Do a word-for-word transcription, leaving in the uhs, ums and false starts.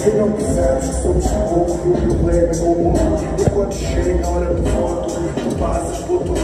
Tu não percebes que somos pouco e o problema é comum. E quando chega a hora do voto, tu passas por tudo.